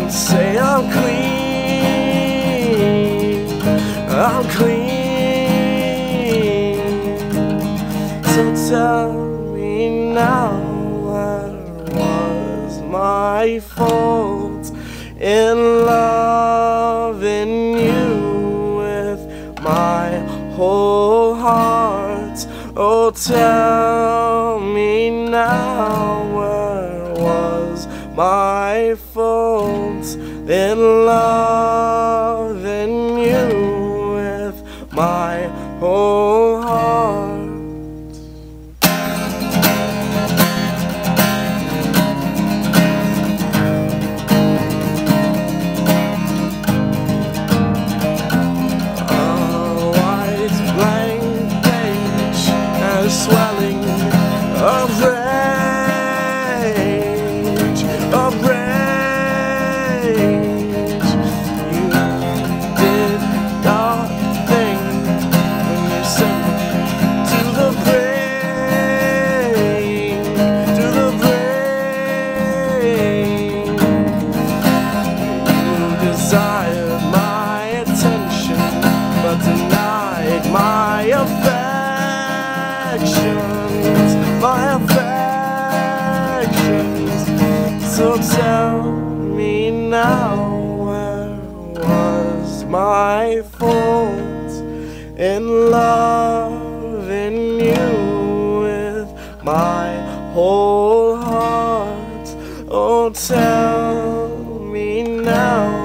say I'm clean, I'm clean. So tell me now, what was my fault in loving you with my whole heart? Oh, tell me now, what was my fault in loving you with my whole heart? Swelling of rage, of rage. You did not think when you sent to the brain, to the brain. You desired my attention, but denied my affection. My affections. So tell me now, where was my fault in loving you with my whole heart? Oh, tell me now.